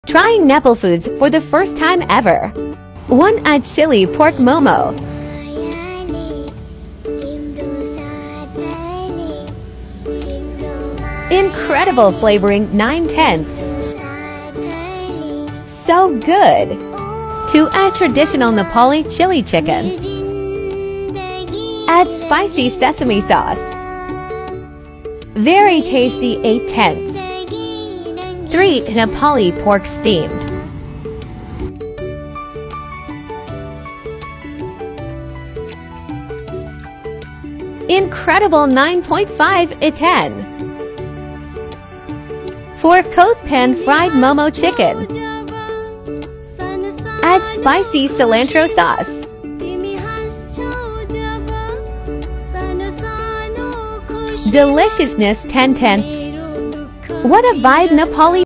Trying Nepal foods for the first time ever. 1. A chili pork momo. Incredible flavoring, 9/10. So good. 2. A traditional Nepali chili chicken. Add spicy sesame sauce. Very tasty, 8/10. 3. Nepali pork steamed. Incredible, 9.5 a 10. 4. Koth pan fried momo chicken. Add spicy cilantro sauce. Deliciousness, 10/10. What a vibe, Nepali